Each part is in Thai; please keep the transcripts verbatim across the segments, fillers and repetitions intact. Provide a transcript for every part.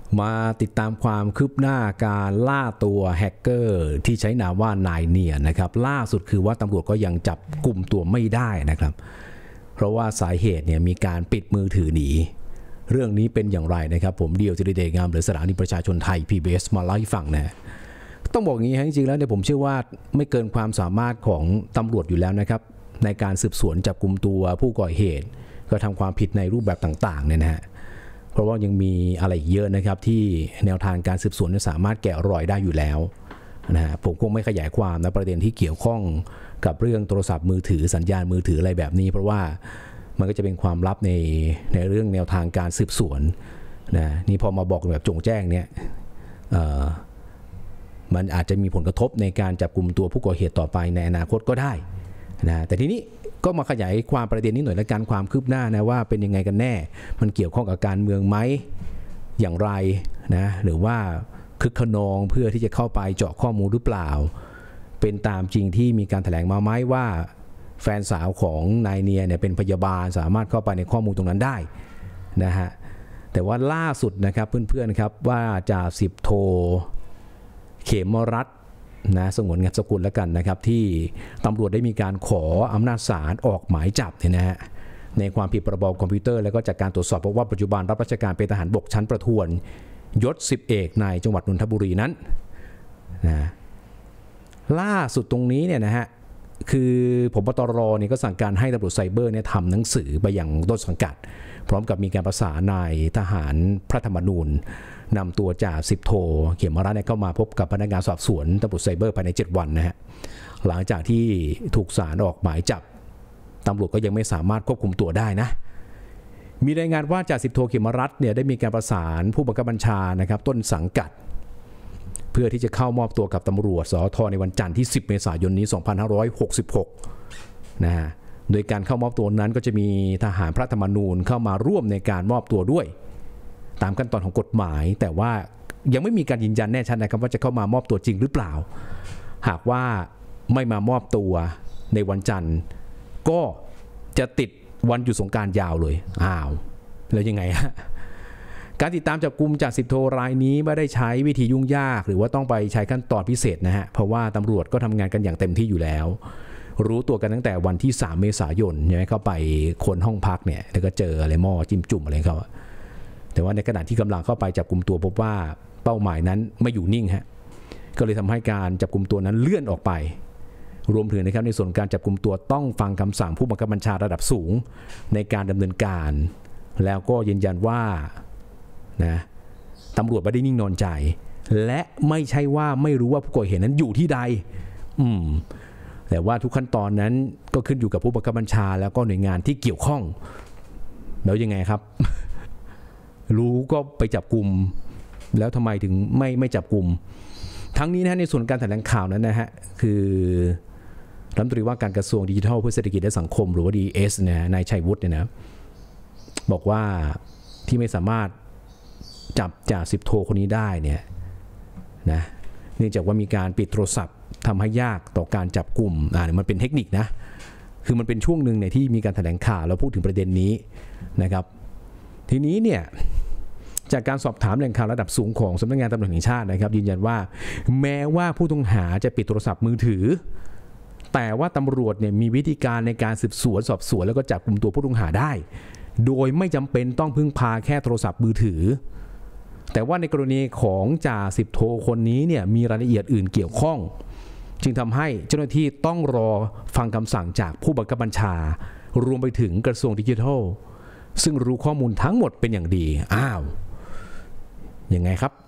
มาติดตามความคืบหน้าการล่าตัวแฮกเกอร์ที่ใช้นามว่านายเนียนนะครับล่าสุดคือว่าตำรวจก็ยังจับกลุ่มตัวไม่ได้นะครับเพราะว่าสาเหตุเนี่ยมีการปิดมือถือหนีเรื่องนี้เป็นอย่างไรนะครับผมเดียวจิริเดชงามหรือสถานีประชาชนไทย พี บี เอส มาเล่าให้ฟังนะต้องบอกงี้จริงๆแล้วเนี่ยผมเชื่อว่าไม่เกินความสามารถของตำรวจอยู่แล้วนะครับในการสืบสวนจับกลุ่มตัวผู้ก่อเหตุก็ทำความผิดในรูปแบบต่างๆเนี่ยนะฮะเพราะว่ายังมีอะไรเยอะนะครับที่แนวทางการสืบสวนสามารถแกะรอยได้อยู่แล้วนะฮะผมคงไม่ขยายความนะประเด็นที่เกี่ยวข้องกับเรื่องโทรศัพท์มือถือสัญญาณมือถืออะไรแบบนี้เพราะว่ามันก็จะเป็นความลับในในเรื่องแนวทางการสืบสวนนะนี่พอมาบอกแบบโจ่งแจ้งเนี่ยมันอาจจะมีผลกระทบในการจับกลุ่มตัวผู้ก่อเหตุต่อไปในอนาคตก็ได้นะแต่ทีนี้ก็มาขยายความประเด็นนี้หน่อยละกันความคืบหน้านะว่าเป็นยังไงกันแน่มันเกี่ยวข้องกับการเมืองไหมอย่างไรนะหรือว่าคึกขนองเพื่อที่จะเข้าไปเจาะข้อมูลหรือเปล่าเป็นตามจริงที่มีการแถลงมาไหมว่าแฟนสาวของนายเนียเนี่ยเป็นพยาบาลสามารถเข้าไปในข้อมูลตรงนั้นได้นะฮะแต่ว่าล่าสุดนะครับเพื่อนๆครับว่าจ่าสิบโทเขมรัตน์นะสงวนนามสกุลแล้วกันนะครับที่ตำรวจได้มีการขออำนาจศาลออกหมายจับเนี่ยนะฮะในความผิดพรบคอมพิวเตอร์แล้วก็จากการตรวจสอบพบว่าปัจจุบันรับราชการเป็นทหารบกชั้นประทวนยศสิบเอกในจังหวัดนนทบุรีนั้นนะล่าสุดตรงนี้เนี่ยนะฮะคือผบตรเนี่ยก็สั่งการให้ตำรวจไซเบอร์เนี่ยทำหนังสือไปยังต้นสังกัดพร้อมกับมีการประสานนายทหารพระธรรมนูญนำตัวจ่าสิบโทเขมรัตน์เข้ามาพบกับพนักงานสอบสวนตำรวจไซเบอร์ภายในเจ็ดวันนะฮะหลังจากที่ถูกศาลออกหมายจับตำรวจก็ยังไม่สามารถควบคุมตัวได้นะมีรายงานว่าจ่าสิบโทเขมรัตน์เนี่ยได้มีการประสานผู้บังคับบัญชานะครับต้นสังกัดเพื่อที่จะเข้ามอบตัวกับตำรวจสทในวันจันทร์ที่สิบเมษายนนี้สองพันห้าร้อยหกสิบหกนะฮะโดยการเข้ามอบตัวนั้นก็จะมีทหารพระธรรมนูญเข้ามาร่วมในการมอบตัวด้วยตามขั้นตอนของกฎหมายแต่ว่ายังไม่มีการยืนยันแน่ชัดนะครับว่าจะเข้ามามอบตัวจริงหรือเปล่าหากว่าไม่มามอบตัวในวันจันทร์ก็จะติดวันหยุดสงกรานต์ยาวเลยอ้าวแล้วยังไงฮะการติดตามจับกุมจากสิบโทรายนี้ไม่ได้ใช้วิธียุ่งยากหรือว่าต้องไปใช้ขั้นตอนพิเศษนะฮะเพราะว่าตำรวจก็ทำงานกันอย่างเต็มที่อยู่แล้วรู้ตัวกันตั้งแต่วันที่สามเมษายนใช่ไหมเข้าไปค้นห้องพักเนี่ยแล้วก็เจออะไรหม้อจิ้มจุ่มอะไรเขาแต่ว่าในขณะที่กำลังเข้าไปจับกุมตัวพบว่าเป้าหมายนั้นไม่อยู่นิ่งฮะก็เลยทำให้การจับกุมตัวนั้นเลื่อนออกไปรวมถึงนะครับในส่วนการจับกุมตัวต้องฟังคำสั่งผู้บังคับบัญชาระดับสูงในการดำเนินการแล้วก็ยืนยันว่านะตำรวจไม่ได้นิ่งนอนใจและไม่ใช่ว่าไม่รู้ว่าผู้ก่อเหตุนั้นอยู่ที่ใดอืมแต่ว่าทุกขั้นตอนนั้นก็ขึ้นอยู่กับผู้บังคับบัญชาแล้วก็หน่วยงานที่เกี่ยวข้องแล้วยังไงครับ รู้ก็ไปจับกุมแล้วทำไมถึงไม่ไม่จับกุมทั้งนี้นะในส่วนการแถลงข่าวนั้นนะฮะคือรัฐมนตรีว่าการกระทรวงดิจิทัลเพื่อเศรษฐกิจและสังคมหรือว่า ดี เอส นะนายชัยวุฒิเนี่ยนะบอกว่าที่ไม่สามารถจับจ่าสิบโทคนนี้ได้เนี่ยนะเนื่องจากว่ามีการปิดโทรศัพท์ทำให้ยากต่อการจับกลุ่มอ่ามันเป็นเทคนิคนะคือมันเป็นช่วงหนึ่งเนี่ยที่มีการแถลงข่าวแล้วพูดถึงประเด็นนี้นะครับทีนี้เนี่ยจากการสอบถามแหล่งข่าวระดับสูงของสำนักงานตำรวจแห่งชาตินะครับยืนยันว่าแม้ว่าผู้ต้องหาจะปิดโทรศัพท์มือถือแต่ว่าตำรวจเนี่ยมีวิธีการในการสืบสวนสอบสวนแล้วก็จับกลุ่มตัวผู้ต้องหาได้โดยไม่จำเป็นต้องพึ่งพาแค่โทรศัพท์มือถือแต่ว่าในกรณีของจ่าสิบโทคนนี้เนี่ยมีรายละเอียดอื่นเกี่ยวข้องจึงทำให้เจ้าหน้าที่ต้องรอฟังคำสั่งจากผู้บังคับบัญชารวมไปถึงกระทรวงดิจิทัลซึ่งรู้ข้อมูลทั้งหมดเป็นอย่างดีอ้าวยังไงครับ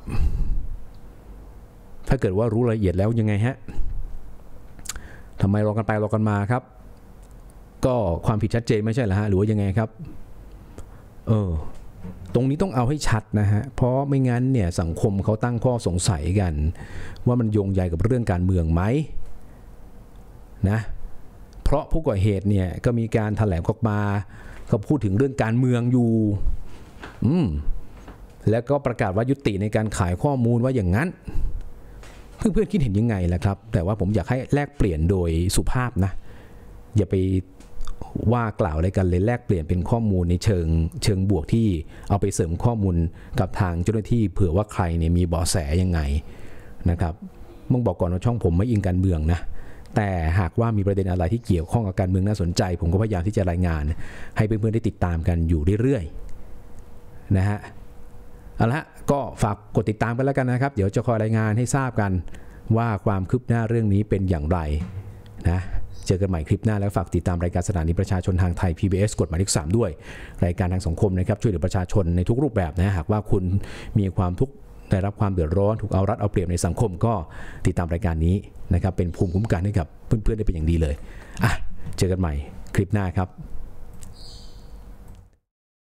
ถ้าเกิดว่ารู้รายละเอียดแล้วยังไงฮะทำไมรอกันไปรอกันมาครับก็ความผิดชัดเจนไม่ใช่เหรอฮะหรือว่ายังไงครับเออตรงนี้ต้องเอาให้ชัดนะฮะเพราะไม่งั้นเนี่ยสังคมเขาตั้งข้อสงสัยกันว่ามันโยงใยกับเรื่องการเมืองไหมนะเพราะผู้ก่อเหตุเนี่ยก็มีการแถลงออกมาก็พูดถึงเรื่องการเมืองอยู่อืมแล้วก็ประกาศว่ายุติในการขายข้อมูลว่าอย่างนั้นเพื่อนๆคิดเห็นยังไงล่ะครับแต่ว่าผมอยากให้แลกเปลี่ยนโดยสุภาพนะอย่าไปว่ากล่าวอะไรกันเลยแลกเปลี่ยนเป็นข้อมูลในเชิงเชิงบวกที่เอาไปเสริมข้อมูลกับทางเจ้าหน้าที่เผื่อว่าใครเนี่ยมีเบาะแสยังไงนะครับมึงบอกก่อนว่าช่องผมไม่อิงการเมืองนะแต่หากว่ามีประเด็นอะไรที่เกี่ยวข้องกับการเมืองน่าสนใจผมก็พยายามที่จะรายงานให้เพื่อนๆได้ติดตามกันอยู่เรื่อยๆนะฮะเอาละก็ฝากกดติดตามกันแล้วกันนะครับเดี๋ยวจะคอยรายงานให้ทราบกันว่าความคืบหน้าเรื่องนี้เป็นอย่างไรนะเจอกันใหม่คลิปหน้าแล้วฝากติดตามรายการสถานีประชาชนทางไทย พี บี เอส กฎหมายเลขสามด้วยรายการทางสังคมนะครับช่วยเหลือประชาชนในทุกรูปแบบนะหากว่าคุณมีความทุกข์ได้รับความเดือดร้อนถูกเอารัดเอาเปรียบในสังคมก็ติดตามรายการนี้นะครับเป็นภูมิคุ้มกันให้กับเพื่อนๆได้เป็นอย่างดีเลยอ่ะเจอกันใหม่คลิปหน้าครับ